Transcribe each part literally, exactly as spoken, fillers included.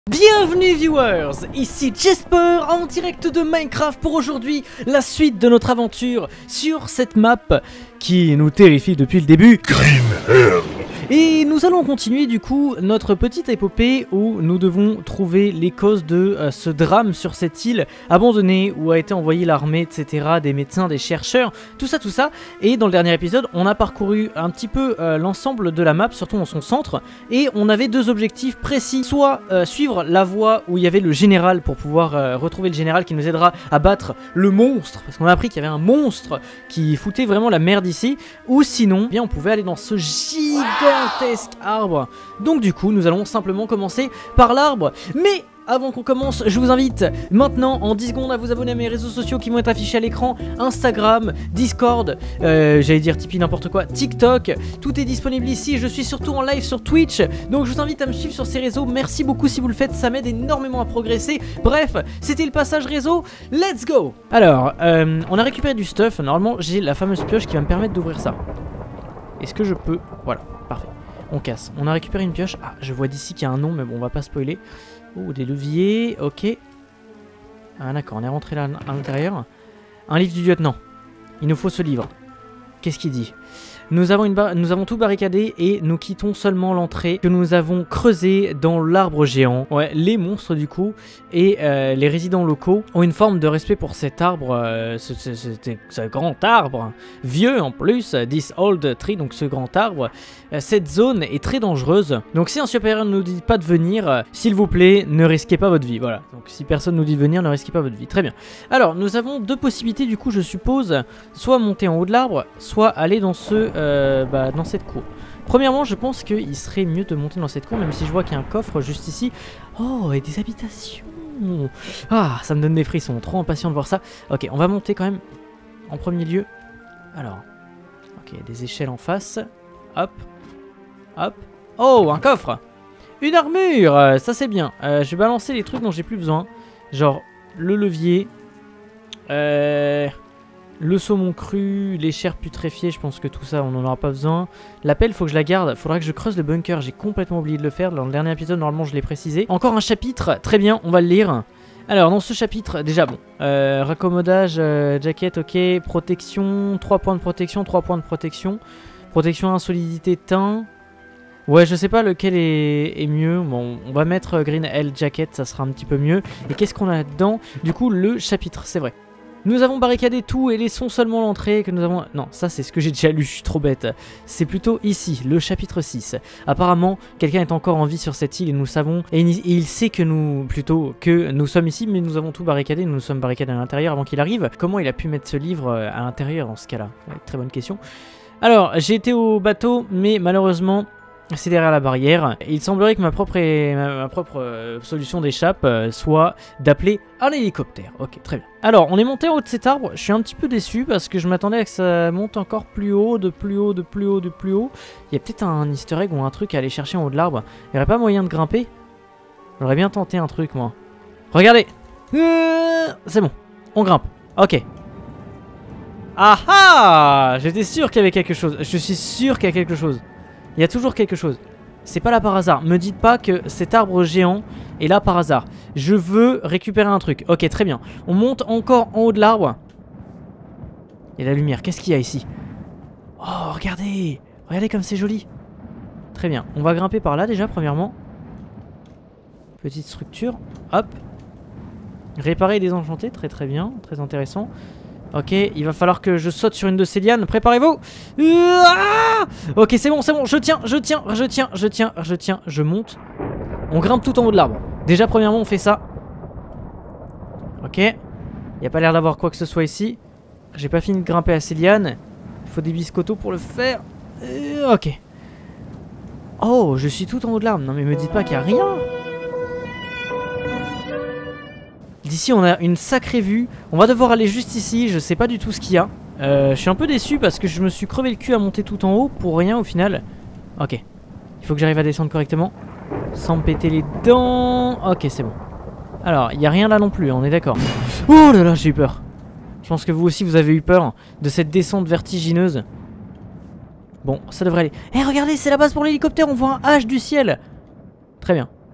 Bienvenue viewers, ici Jesper en direct de Minecraft pour aujourd'hui la suite de notre aventure sur cette map qui nous terrifie depuis le début. Green Hell. Et nous allons continuer du coup notre petite épopée où nous devons trouver les causes de euh, ce drame sur cette île abandonnée où a été envoyée l'armée, et cetera, des médecins, des chercheurs, tout ça, tout ça. Et dans le dernier épisode, on a parcouru un petit peu euh, l'ensemble de la map, surtout dans son centre, et on avait deux objectifs précis, soit euh, suivre la voie où il y avait le général pour pouvoir euh, retrouver le général qui nous aidera à battre le monstre, parce qu'on a appris qu'il y avait un monstre qui foutait vraiment la merde ici, ou sinon, eh bien on pouvait aller dans ce gigantesque arbre. Donc du coup, nous allons simplement commencer par l'arbre, mais avant qu'on commence, je vous invite maintenant en dix secondes à vous abonner à mes réseaux sociaux qui vont être affichés à l'écran. Instagram, Discord, euh, j'allais dire Tipeee, n'importe quoi, TikTok, tout est disponible ici. Je suis surtout en live sur Twitch, donc je vous invite à me suivre sur ces réseaux. Merci beaucoup si vous le faites, ça m'aide énormément à progresser. Bref, c'était le passage réseau, let's go. Alors, euh, on a récupéré du stuff, normalement j'ai la fameuse pioche qui va me permettre d'ouvrir ça. Est-ce que je peux? Voilà, parfait. On casse, on a récupéré une pioche. Ah, je vois d'ici qu'il y a un nom, mais bon, on va pas spoiler. Oh, des leviers, ok. Ah d'accord, on est rentré là à l'intérieur. Un livre du lieutenant. Il nous faut ce livre. Qu'est-ce qu'il dit? Nous avons, une nous avons tout barricadé et nous quittons seulement l'entrée que nous avons creusée dans l'arbre géant. Ouais, les monstres du coup et euh, les résidents locaux ont une forme de respect pour cet arbre, euh, ce, ce, ce, ce grand arbre, vieux en plus, this old tree, donc ce grand arbre. Euh, cette zone est très dangereuse, donc si un supérieur ne nous dit pas de venir, euh, s'il vous plaît, ne risquez pas votre vie, voilà. Donc si personne nous dit de venir, ne risquez pas votre vie, très bien. Alors, nous avons deux possibilités du coup, je suppose, soit monter en haut de l'arbre, soit aller dans ce... Euh, bah, dans cette cour. Premièrement, je pense qu'il serait mieux de monter dans cette cour, même si je vois qu'il y a un coffre juste ici. Oh, et des habitations. Ah, ça me donne des frissons, trop impatient de voir ça. Ok, on va monter quand même en premier lieu. Alors, ok, des échelles en face. Hop, hop. Oh, un coffre. Une armure, ça c'est bien. Euh, je vais balancer les trucs dont j'ai plus besoin. Genre, le levier. Euh... Le saumon cru, les chairs putréfiées, je pense que tout ça on n'en aura pas besoin. La pelle, faut que je la garde, faudra que je creuse le bunker, j'ai complètement oublié de le faire. Dans le dernier épisode, normalement je l'ai précisé. Encore un chapitre, très bien, on va le lire. Alors dans ce chapitre, déjà bon, euh, raccommodage, euh, jacket, ok, protection, trois points de protection, trois points de protection. Protection, insolidité, teint. Ouais, je sais pas lequel est, est mieux. Bon, on va mettre Green Hell Jacket, ça sera un petit peu mieux. Et qu'est-ce qu'on a là-dedans? Du coup, le chapitre, c'est vrai. Nous avons barricadé tout et laissons seulement l'entrée que nous avons... Non, ça c'est ce que j'ai déjà lu, je suis trop bête. C'est plutôt ici, le chapitre six. Apparemment, quelqu'un est encore en vie sur cette île et nous savons... Et il sait que nous... Plutôt que nous sommes ici, mais nous avons tout barricadé. Nous nous sommes barricadés à l'intérieur avant qu'il arrive. Comment il a pu mettre ce livre à l'intérieur dans ce cas-là? Ouais, très bonne question. Alors, j'ai été au bateau, mais malheureusement... c'est derrière la barrière. Il semblerait que ma propre, ma, ma propre euh, solution d'échappe euh, soit d'appeler un hélicoptère. Ok, très bien. Alors, on est monté en haut de cet arbre. Je suis un petit peu déçu parce que je m'attendais à que ça monte encore plus haut, de plus haut, de plus haut, de plus haut. Il y a peut-être un easter egg ou un truc à aller chercher en haut de l'arbre. Il n'y aurait pas moyen de grimper? J'aurais bien tenté un truc, moi. Regardez, euh, c'est bon, on grimpe. Ok. Ah ah! J'étais sûr qu'il y avait quelque chose. Je suis sûr qu'il y a quelque chose. Il y a toujours quelque chose. C'est pas là par hasard. Me dites pas que cet arbre géant est là par hasard. Je veux récupérer un truc. Ok, très bien. On monte encore en haut de l'arbre. Il y a la lumière. Qu'est-ce qu'il y a ici? Oh, regardez. Regardez comme c'est joli. Très bien. On va grimper par là déjà, premièrement. Petite structure. Hop. Réparer et désenchanter. Très très bien. Très intéressant. Ok, il va falloir que je saute sur une de ces lianes. Préparez-vous. Ah, ok, c'est bon, c'est bon. Je tiens, je tiens, je tiens, je tiens, je tiens. Je monte. On grimpe tout en haut de l'arbre. Déjà, premièrement, on fait ça. Ok. Il n'y a pas l'air d'avoir quoi que ce soit ici. J'ai pas fini de grimper à ces lianes. Il faut des biscottos pour le faire. Euh, ok. Oh, je suis tout en haut de l'arbre. Non, mais me dites pas qu'il n'y a rien. D'ici on a une sacrée vue. On va devoir aller juste ici. Je sais pas du tout ce qu'il y a. euh, Je suis un peu déçu parce que je me suis crevé le cul à monter tout en haut pour rien au final. Ok. Il faut que j'arrive à descendre correctement sans me péter les dents. Ok, c'est bon. Alors il n'y a rien là non plus, on est d'accord. Oh là là, j'ai eu peur. Je pense que vous aussi vous avez eu peur de cette descente vertigineuse. Bon, ça devrait aller. Eh, regardez, c'est la base pour l'hélicoptère. On voit un H du ciel. Très bien.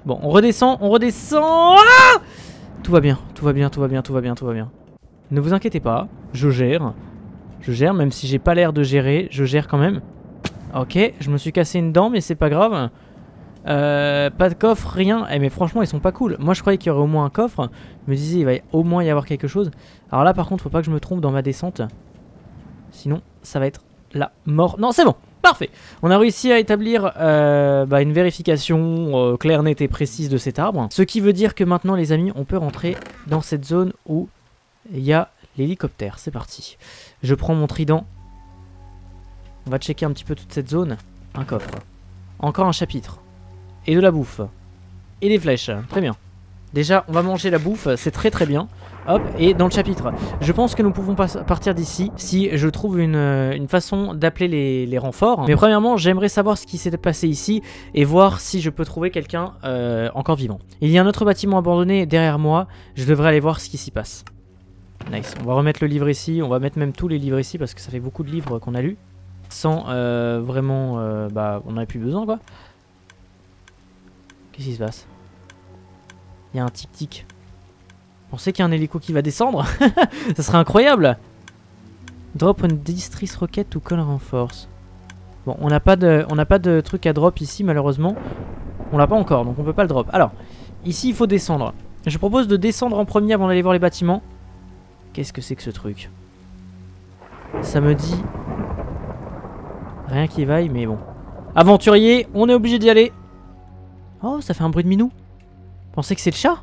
Bon, on redescend, on redescend. Ah, tout va bien, tout va bien, tout va bien, tout va bien, tout va bien. Ne vous inquiétez pas, je gère. Je gère, même si j'ai pas l'air de gérer, je gère quand même. Ok, je me suis cassé une dent, mais c'est pas grave. Euh, pas de coffre, rien. Eh mais franchement, ils sont pas cool. Moi, je croyais qu'il y aurait au moins un coffre. Je me disais, il va au moins y avoir quelque chose. Alors là, par contre, faut pas que je me trompe dans ma descente. Sinon, ça va être la mort. Non, c'est bon, parfait. On a réussi à établir euh, bah, une vérification euh, claire, nette et précise de cet arbre. Ce qui veut dire que maintenant, les amis, on peut rentrer dans cette zone où il y a l'hélicoptère. C'est parti. Je prends mon trident. On va checker un petit peu toute cette zone. Un coffre. Encore un chapitre. Et de la bouffe. Et des flèches. Très bien. Déjà, on va manger la bouffe. C'est très très bien. Hop, et dans le chapitre. Je pense que nous pouvons pas partir d'ici si je trouve une, une façon d'appeler les, les renforts. Mais premièrement, j'aimerais savoir ce qui s'est passé ici et voir si je peux trouver quelqu'un euh, encore vivant. Il y a un autre bâtiment abandonné derrière moi. Je devrais aller voir ce qui s'y passe. Nice. On va remettre le livre ici. On va mettre même tous les livres ici parce que ça fait beaucoup de livres qu'on a lus. Sans euh, vraiment... Euh, bah, on n'avait plus besoin, quoi. Qu'est-ce qui se passe? Il y a un tic-tic. Pensez qu'il y a un hélico qui va descendre? Ça serait incroyable. Drop one distress rocket to call reinforce. Bon, on n'a pas de, on n'a pas de truc à drop ici, malheureusement. On l'a pas encore, donc on peut pas le drop. Alors, ici, il faut descendre. Je propose de descendre en premier avant d'aller voir les bâtiments. Qu'est-ce que c'est que ce truc? Ça me dit... Rien qui vaille, mais bon. Aventurier, on est obligé d'y aller. Oh, ça fait un bruit de minou. Pensez que c'est le chat?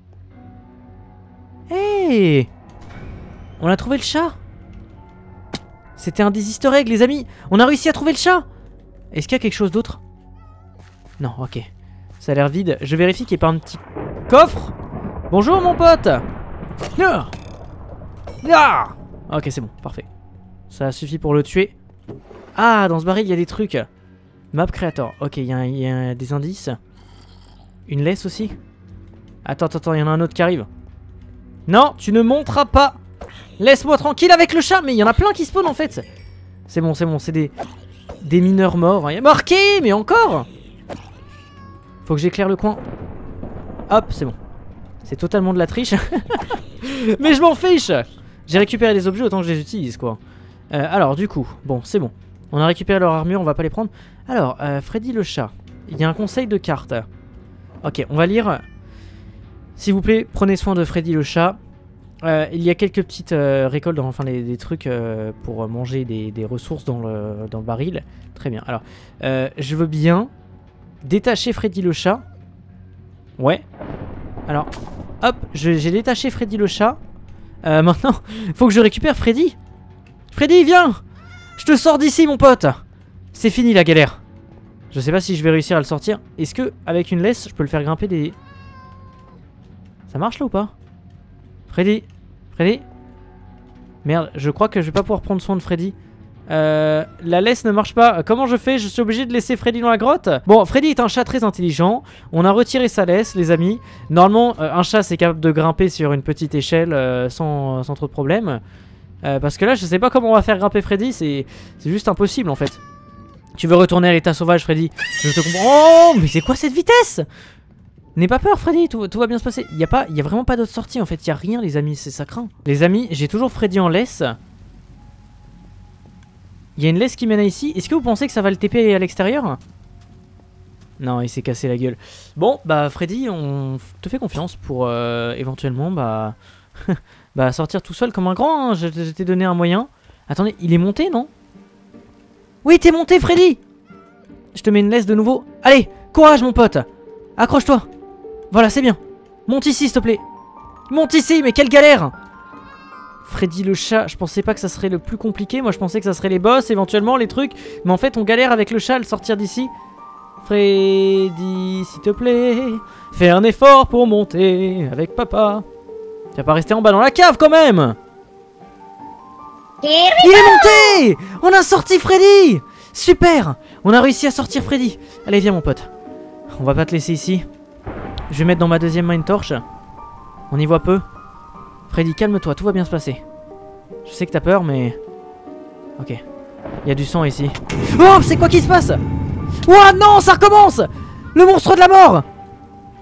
Hey! On a trouvé le chat. C'était un des easter eggs, les amis. On a réussi à trouver le chat. Est-ce qu'il y a quelque chose d'autre? Non, ok. Ça a l'air vide. Je vérifie qu'il n'y ait pas un petit coffre. Bonjour, mon pote. Ah! Ah! Ok, c'est bon, parfait. Ça suffit pour le tuer. Ah, dans ce baril, il y a des trucs. Map Creator. Ok, il y, y a des indices. Une laisse aussi. Attends, attends, attends, il y en a un autre qui arrive. Non, tu ne monteras pas. Laisse-moi tranquille avec le chat. Mais il y en a plein qui spawnent en fait. C'est bon, c'est bon, c'est des, des mineurs morts. Il y a marqué, mais encore. Faut que j'éclaire le coin. Hop, c'est bon. C'est totalement de la triche. Mais je m'en fiche. J'ai récupéré les objets autant que je les utilise, quoi. Euh, alors, du coup, bon, c'est bon. On a récupéré leur armure, on va pas les prendre. Alors, euh, Freddy le chat. Il y a un conseil de carte. Ok, on va lire. S'il vous plaît, prenez soin de Freddy le chat. Euh, il y a quelques petites euh, récoltes, dans, enfin des, des trucs euh, pour manger des, des ressources dans le, dans le baril. Très bien. Alors, euh, je veux bien détacher Freddy le chat. Ouais. Alors, hop, j'ai détaché Freddy le chat. Euh, maintenant, faut que je récupère Freddy. Freddy, viens! Je te sors d'ici, mon pote! C'est fini la galère. Je sais pas si je vais réussir à le sortir. Est-ce que, avec une laisse, je peux le faire grimper des... Ça marche là ou pas? Freddy? Freddy? Merde, je crois que je vais pas pouvoir prendre soin de Freddy. Euh, la laisse ne marche pas. Comment je fais? Je suis obligé de laisser Freddy dans la grotte? Bon, Freddy est un chat très intelligent. On a retiré sa laisse, les amis. Normalement, euh, un chat c'est capable de grimper sur une petite échelle euh, sans, sans trop de problème. Euh, parce que là, je sais pas comment on va faire grimper Freddy. C'est juste impossible en fait. Tu veux retourner à l'état sauvage, Freddy? Je te comprends. Oh, mais c'est quoi cette vitesse? N'aie pas peur, Freddy, tout, tout va bien se passer. Il y a pas, il y a vraiment pas d'autre sortie en fait. Il y a rien, les amis. C'est ça craint. Les amis, j'ai toujours Freddy en laisse. Il y a une laisse qui mène à ici. Est-ce que vous pensez que ça va le T P à l'extérieur? Non, il s'est cassé la gueule. Bon, bah Freddy, on te fait confiance pour euh, éventuellement bah... bah sortir tout seul comme un grand. Hein. Je, je t'ai donné un moyen. Attendez, il est monté, non? Oui, t'es monté, Freddy. Je te mets une laisse de nouveau. Allez, courage, mon pote. Accroche-toi. Voilà, c'est bien. Monte ici, s'il te plaît. Monte ici, mais quelle galère. Freddy le chat, je pensais pas que ça serait le plus compliqué. Moi je pensais que ça serait les boss, éventuellement les trucs. Mais en fait on galère avec le chat à le sortir d'ici. Freddy, s'il te plaît, fais un effort pour monter avec papa. Tu vas pas rester en bas dans la cave quand même. Il est monté. On a sorti Freddy. Super. On a réussi à sortir Freddy. Allez viens mon pote. On va pas te laisser ici. Je vais mettre dans ma deuxième main une torche. On y voit peu. Freddy, calme-toi, tout va bien se passer. Je sais que t'as peur, mais... Ok. Il y a du sang ici. Oh, c'est quoi qui se passe? Oh non, ça recommence. Le monstre de la mort.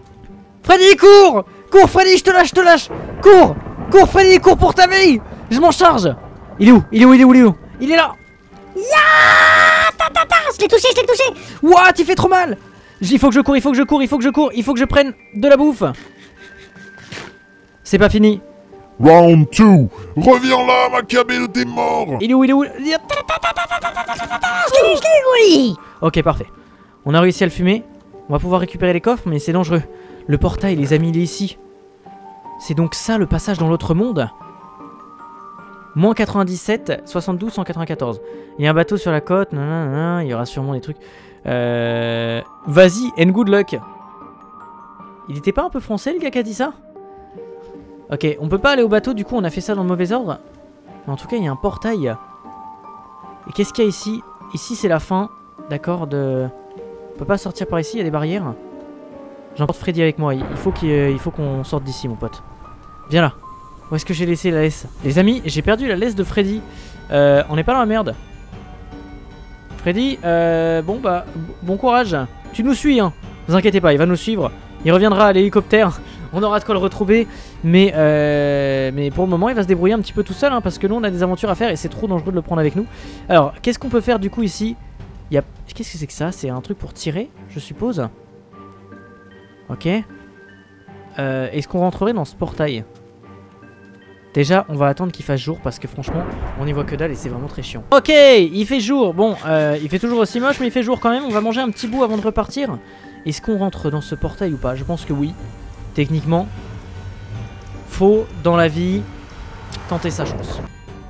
Freddy, cours! Cours, Freddy, je te lâche, je te lâche! Cours! Cours, Freddy, cours pour ta vie! Je m'en charge! Il est où? Il est où? Il est où? Il est où? Il est là! Ya ta ta ta. Je l'ai touché, je l'ai touché. Ouah, tu fais trop mal! Il faut que je cours, il faut que je cours, il faut que je cours, il faut que je prenne de la bouffe! C'est pas fini! Round deux. Reviens là, Macabé de tes morts. Il est où? Il est où? Je l'ai, je l'ai, oui. Ok, parfait. On a réussi à le fumer. On va pouvoir récupérer les coffres, mais c'est dangereux. Le portail, les amis, il est ici. C'est donc ça le passage dans l'autre monde? Moins quatre-vingt-dix-sept, soixante-douze, cent quatre-vingt-quatorze. Il y a un bateau sur la côte, nanana, il y aura sûrement des trucs. Euh... Vas-y, and good luck. Il était pas un peu français, le gars qui a dit ça? Ok, on peut pas aller au bateau, du coup on a fait ça dans le mauvais ordre. Mais en tout cas, il y a un portail. Et qu'est-ce qu'il y a ici? Ici, c'est la fin, d'accord, de... On peut pas sortir par ici, il y a des barrières. J'emporte Freddy avec moi, il faut qu'il il faut qu'on sorte d'ici, mon pote. Viens là. Où est-ce que j'ai laissé la laisse? Les amis, j'ai perdu la laisse de Freddy. Euh, on n'est pas dans la merde. Freddy, euh, bon bah, bon courage. Tu nous suis, hein. Ne vous inquiétez pas, il va nous suivre. Il reviendra à l'hélicoptère. On aura de quoi le retrouver. Mais, euh, mais pour le moment, il va se débrouiller un petit peu tout seul, hein, parce que nous, on a des aventures à faire et c'est trop dangereux de le prendre avec nous. Alors, qu'est-ce qu'on peut faire du coup ici? Il y a... Qu'est-ce que c'est que ça? C'est un truc pour tirer, je suppose. Ok. Euh, Est-ce qu'on rentrerait dans ce portail? Déjà, on va attendre qu'il fasse jour parce que franchement, on n'y voit que dalle et c'est vraiment très chiant. Ok, il fait jour. Bon, euh, il fait toujours aussi moche, mais il fait jour quand même. On va manger un petit bout avant de repartir. Est-ce qu'on rentre dans ce portail ou pas? Je pense que oui. Techniquement, faut dans la vie tenter sa chance.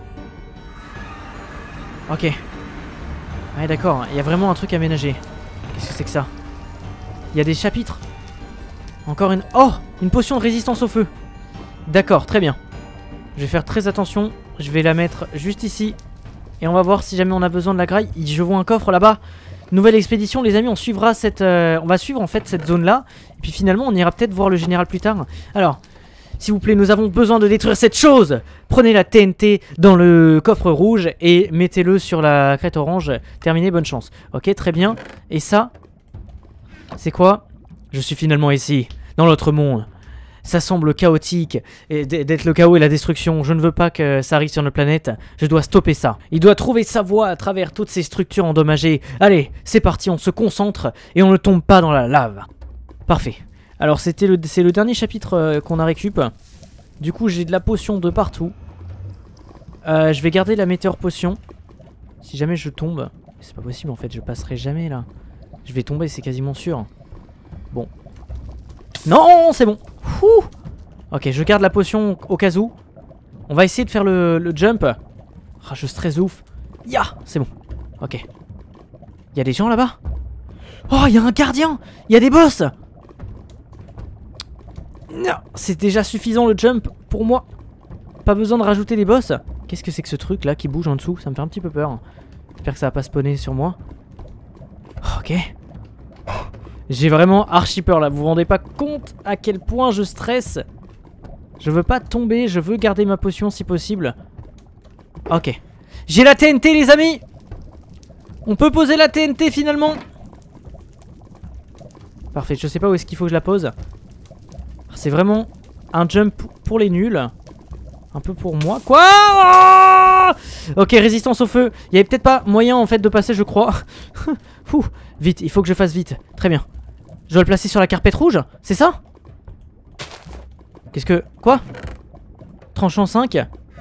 Ok. Ouais, d'accord. Il y a vraiment un truc à ménager. Qu'est-ce que c'est que ça? Il y a des chapitres. Encore une... Oh, une potion de résistance au feu. D'accord, très bien. Je vais faire très attention, je vais la mettre juste ici. Et on va voir si jamais on a besoin de la graille. Je vois un coffre là-bas. Nouvelle expédition, les amis, on suivra cette... Euh, on va suivre en fait cette zone-là. Et puis finalement, on ira peut-être voir le général plus tard. Alors, s'il vous plaît, nous avons besoin de détruire cette chose. Prenez la T N T dans le coffre rouge et mettez-le sur la crête orange. Terminé, bonne chance. Ok, très bien. Et ça, c'est quoi? Je suis finalement ici, dans l'autre monde. Ça semble chaotique, et d'être le chaos et la destruction. Je ne veux pas que ça arrive sur notre planète. Je dois stopper ça. Il doit trouver sa voie à travers toutes ces structures endommagées. Allez, c'est parti, on se concentre et on ne tombe pas dans la lave. Parfait. Alors c'était le, c'est le dernier chapitre euh, qu'on a récup. Du coup j'ai de la potion de partout. Euh, je vais garder la météore potion. Si jamais je tombe. C'est pas possible en fait, je passerai jamais là. Je vais tomber, c'est quasiment sûr. Bon. Non, c'est bon. Ouh. Ok, je garde la potion au cas où. On va essayer de faire le, le jump. Ah, je stresse ouf. Ya, c'est bon. Ok. Il y a des gens là-bas. Oh, il y a un gardien. Il y a des boss. Non, c'est déjà suffisant le jump pour moi. Pas besoin de rajouter des boss. Qu'est-ce que c'est que ce truc là qui bouge en dessous? Ça me fait un petit peu peur. J'espère que ça va pas spawner sur moi. Ok. J'ai vraiment archi peur là, vous vous rendez pas compte à quel point je stresse. Je veux pas tomber, je veux garder ma potion si possible. Ok. J'ai la T N T les amis. On peut poser la T N T finalement. Parfait, je sais pas où est-ce qu'il faut que je la pose. C'est vraiment un jump pour les nuls. Un peu pour moi. Quoi? Oh, ok, résistance au feu. Il y avait peut-être pas moyen en fait de passer je crois. Ouh, vite, il faut que je fasse vite. Très bien. Je dois le placer sur la carpette rouge, c'est ça? Qu'est-ce que... Quoi? Tranchant cinq.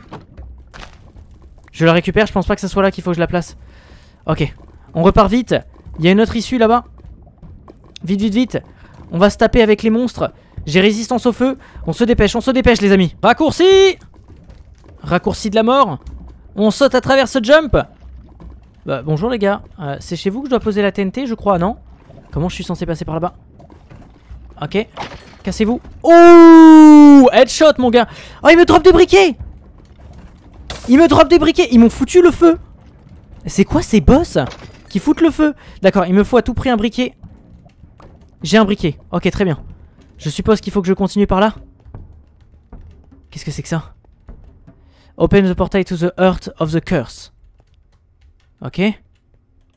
Je la récupère, je pense pas que ce soit là qu'il faut que je la place. Ok, on repart vite. Il y a une autre issue là-bas. Vite, vite, vite. On va se taper avec les monstres. J'ai résistance au feu. On se dépêche, on se dépêche les amis. Raccourci. Raccourci de la mort. On saute à travers ce jump. Bah, bonjour les gars. Euh, c'est chez vous que je dois poser la T N T je crois, non? Comment je suis censé passer par là-bas? Ok. Cassez-vous. Ouh, headshot mon gars. Oh, il me drop des briquets. Il me drop des briquets. Ils m'ont foutu le feu. C'est quoi ces boss qui foutent le feu? D'accord, il me faut à tout prix un briquet. J'ai un briquet. Ok, très bien. Je suppose qu'il faut que je continue par là. Qu'est-ce que c'est que ça? Open the portal to the heart of the curse. Ok.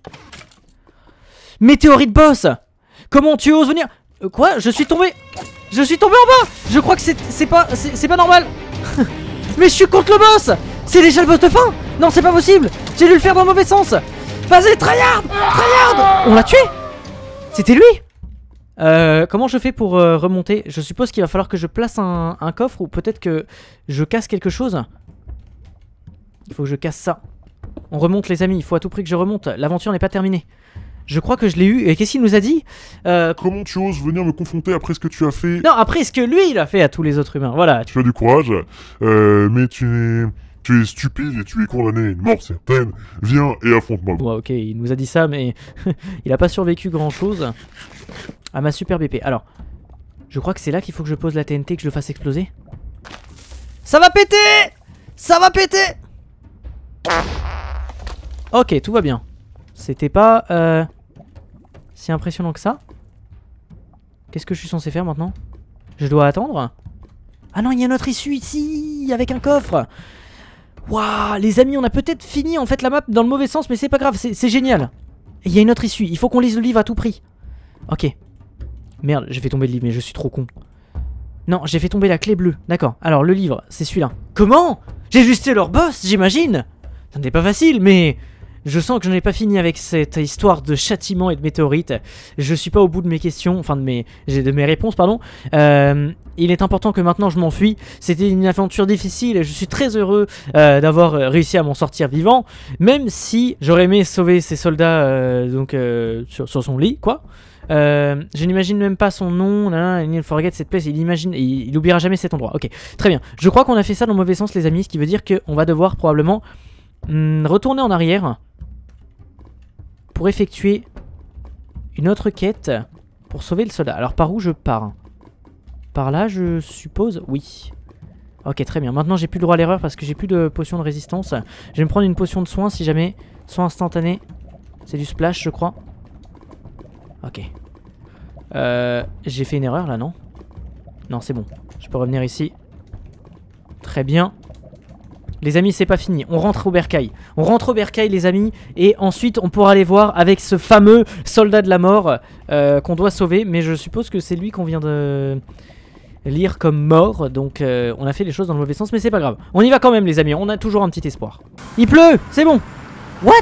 Météorite boss. Comment tu oses venir? euh, Quoi? Je suis tombé. Je suis tombé en bas. Je crois que c'est pas, c'est pas normal. Mais je suis contre le boss. C'est déjà le boss de fin. Non, c'est pas possible. J'ai dû le faire dans le mauvais sens. Vas-y, tryhard, tryhard. On l'a tué. C'était lui. Euh, comment je fais pour euh, remonter? Je suppose qu'il va falloir que je place un, un coffre ou peut-être que je casse quelque chose. Il faut que je casse ça. On remonte les amis, il faut à tout prix que je remonte. L'aventure n'est pas terminée. Je crois que je l'ai eu. Et qu'est-ce qu'il nous a dit? euh... Comment tu oses venir me confronter après ce que tu as fait? Non, après ce que lui il a fait à tous les autres humains. Voilà. Tu as du courage, euh, mais tu es... Tu es stupide et tu es condamné à une mort certaine. Viens et affronte-moi. Bon, ok, il nous a dit ça, mais il a pas survécu grand-chose à ma superbe épée. Alors, je crois que c'est là qu'il faut que je pose la T N T, que je le fasse exploser. Ça va péter! Ça va péter! Ok, tout va bien. C'était pas euh, si impressionnant que ça. Qu'est-ce que je suis censé faire maintenant? Je dois attendre? Ah non, il y a une autre issue ici, avec un coffre. Waouh, les amis, on a peut-être fini en fait la map dans le mauvais sens, mais c'est pas grave, c'est génial. Il y a une autre issue, il faut qu'on lise le livre à tout prix. Ok. Merde, j'ai fait tomber le livre, mais je suis trop con. Non, j'ai fait tomber la clé bleue, d'accord. Alors, le livre, c'est celui-là. Comment? J'ai juste leur boss, j'imagine. Ça n'est pas facile, mais... Je sens que je n'ai pas fini avec cette histoire de châtiment et de météorite. Je suis pas au bout de mes questions, enfin de mes, de mes réponses, pardon. Euh, il est important que maintenant je m'enfuis. C'était une aventure difficile et je suis très heureux euh, d'avoir réussi à m'en sortir vivant. Même si j'aurais aimé sauver ces soldats euh, donc, euh, sur, sur son lit, quoi. Euh, je n'imagine même pas son nom. Là, il forget cette place. Il imagine, il, il oubliera jamais cet endroit. Ok, très bien. Je crois qu'on a fait ça dans le mauvais sens, les amis, ce qui veut dire qu'on va devoir probablement hum, retourner en arrière pour effectuer une autre quête pour sauver le soldat. Alors par où je pars? Par là je suppose? Oui. Ok, très bien. Maintenant j'ai plus le droit à l'erreur parce que j'ai plus de potion de résistance. Je vais me prendre une potion de soin si jamais. Soin instantané. C'est du splash je crois. Ok. Euh, j'ai fait une erreur là, non? Non, c'est bon. Je peux revenir ici. Très bien. Les amis, c'est pas fini. On rentre au bercail. On rentre au bercail, les amis. Et ensuite, on pourra aller voir avec ce fameux soldat de la mort euh, qu'on doit sauver. Mais je suppose que c'est lui qu'on vient de lire comme mort. Donc, euh, on a fait les choses dans le mauvais sens. Mais c'est pas grave. On y va quand même, les amis. On a toujours un petit espoir. Il pleut. C'est bon. What?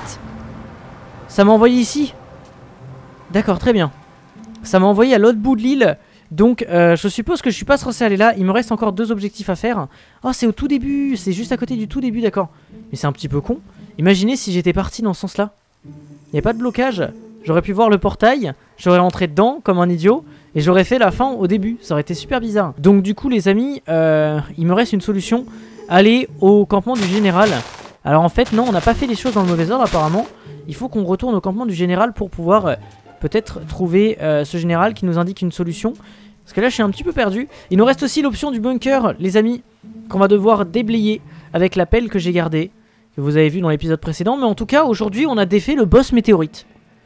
Ça m'a envoyé ici. D'accord, très bien. Ça m'a envoyé à l'autre bout de l'île. Donc euh, je suppose que je suis pas censé aller là. Il me reste encore deux objectifs à faire. Oh, c'est au tout début. C'est juste à côté du tout début, d'accord. Mais c'est un petit peu con. Imaginez si j'étais parti dans ce sens là. Il n'y a pas de blocage. J'aurais pu voir le portail. J'aurais rentré dedans comme un idiot. Et j'aurais fait la fin au début. Ça aurait été super bizarre. Donc du coup les amis, euh, il me reste une solution. Aller au campement du général. Alors en fait non, on n'a pas fait les choses dans le mauvais ordre apparemment. Il faut qu'on retourne au campement du général pour pouvoir... Euh, peut-être trouver euh, ce général qui nous indique une solution. Parce que là je suis un petit peu perdu. Il nous reste aussi l'option du bunker, les amis, qu'on va devoir déblayer avec la pelle que j'ai gardée, que vous avez vu dans l'épisode précédent. Mais en tout cas aujourd'hui on a défait le boss météorite.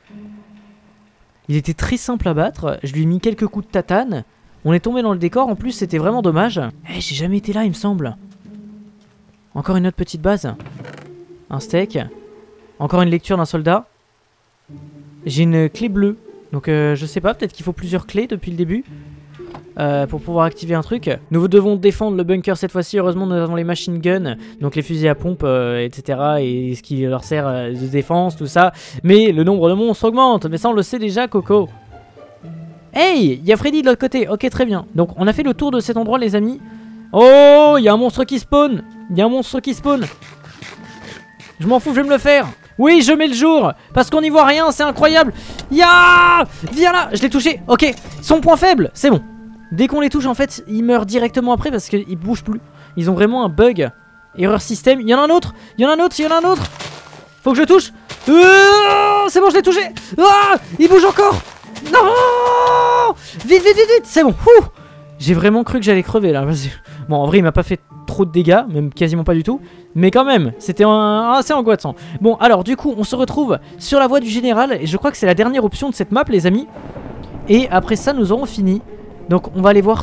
Il était très simple à battre. Je lui ai mis quelques coups de tatane. On est tombé dans le décor, en plus c'était vraiment dommage. Eh, hey, j'ai jamais été là il me semble. Encore une autre petite base. Un steak. Encore une lecture d'un soldat. J'ai une clé bleue, donc euh, je sais pas, peut-être qu'il faut plusieurs clés depuis le début euh, pour pouvoir activer un truc. Nous devons défendre le bunker cette fois-ci, heureusement nous avons les machine guns, donc les fusils à pompe, euh, et cetera. Et ce qui leur sert euh, de défense, tout ça. Mais le nombre de monstres augmente, mais ça on le sait déjà, Coco. Hey, il y a Freddy de l'autre côté, ok très bien. Donc on a fait le tour de cet endroit les amis. Oh, il y a un monstre qui spawn, il y a un monstre qui spawn. Je m'en fous, je vais me le faire. Oui, je mets le jour, parce qu'on n'y voit rien, c'est incroyable. Ya, viens là, je l'ai touché, ok. Son point faible, c'est bon. Dès qu'on les touche, en fait, ils meurent directement après parce qu'ils bougent plus. Ils ont vraiment un bug. Erreur système, il y en a un autre, il y en a un autre, il y en a un autre. Faut que je touche. euh, C'est bon, je l'ai touché. ah, Il bouge encore. Non. Vite, vite, vite, vite, c'est bon. J'ai vraiment cru que j'allais crever là. Bon, en vrai, il m'a pas fait trop de dégâts, même quasiment pas du tout. Mais quand même, c'était assez angoissant. Bon, alors du coup, on se retrouve sur la voie du général. Et je crois que c'est la dernière option de cette map, les amis. Et après ça, nous aurons fini. Donc, on va aller voir ça.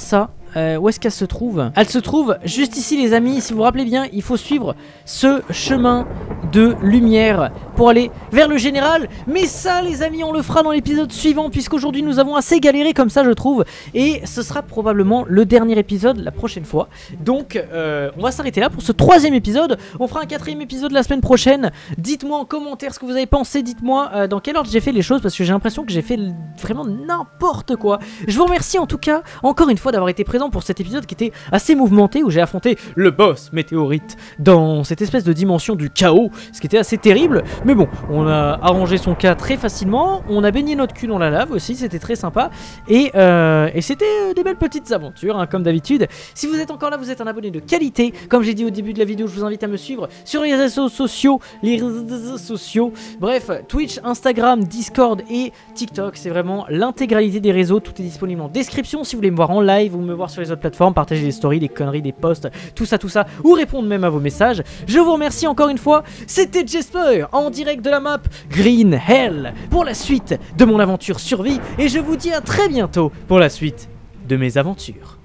euh, où est-ce qu'elle se trouve? Elle se trouve juste ici les amis, si vous vous rappelez bien, il faut suivre ce chemin de lumière pour aller vers le général. Mais ça les amis, on le fera dans l'épisode suivant, puisqu'aujourd'hui nous avons assez galéré comme ça je trouve. Et ce sera probablement le dernier épisode la prochaine fois. Donc euh, on va s'arrêter là pour ce troisième épisode. On fera un quatrième épisode la semaine prochaine. Dites-moi en commentaire ce que vous avez pensé, dites-moi euh, dans quel ordre j'ai fait les choses, parce que j'ai l'impression que j'ai fait vraiment n'importe quoi. Je vous remercie en tout cas encore une fois d'avoir été présent pour cet épisode qui était assez mouvementé, où j'ai affronté le boss météorite dans cette espèce de dimension du chaos, ce qui était assez terrible. Mais bon, on a arrangé son cas très facilement, on a baigné notre cul dans la lave aussi, c'était très sympa. Et, euh, et c'était euh, des belles petites aventures hein, comme d'habitude. Si vous êtes encore là, vous êtes un abonné de qualité. Comme j'ai dit au début de la vidéo, je vous invite à me suivre sur les réseaux sociaux, les réseaux sociaux, bref, Twitch, Instagram, Discord et TikTok, c'est vraiment l'intégralité des réseaux, tout est disponible en description si vous voulez me voir en live ou me voir sur les autres plateformes, partager des stories, des conneries, des posts, tout ça, tout ça, ou répondre même à vos messages. Je vous remercie encore une fois, c'était Jesper en direct de la map Green Hell pour la suite de mon aventure survie, et je vous dis à très bientôt pour la suite de mes aventures.